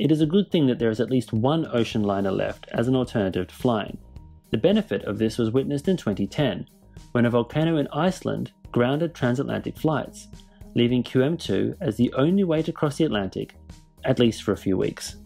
it is a good thing that there is at least one ocean liner left as an alternative to flying. The benefit of this was witnessed in 2010, when a volcano in Iceland grounded transatlantic flights, leaving QM2 as the only way to cross the Atlantic, at least for a few weeks.